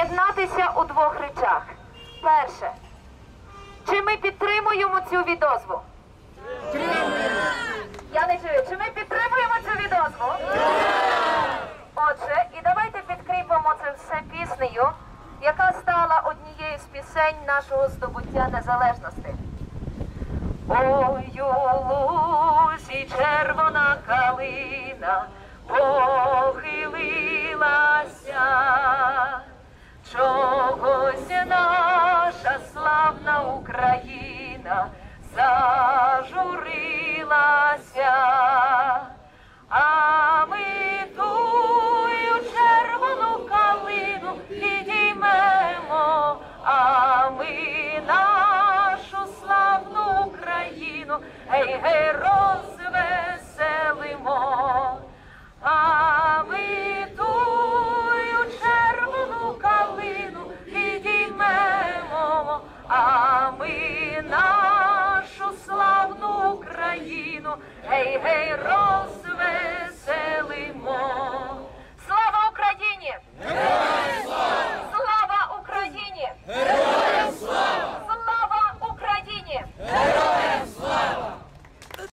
об'єднатися у двох речах. Перше. Чи ми підтримуємо цю відозву? Я не чую. Чи ми підтримуємо цю відозву? Отже, і давайте підкріпимо це все піснею, яка стала однією з пісень нашого здобуття незалежності. Ой, у лузі червона калина похилилася, чогось наша славна Україна зажурилася, а ми тую червону калину підіймемо, а ми нашу славну Україну, гей-гей, розвеселимо. А ми тую червону калину підіймемо, а ми нашу славну Україну, гей-гей, розвеселимо.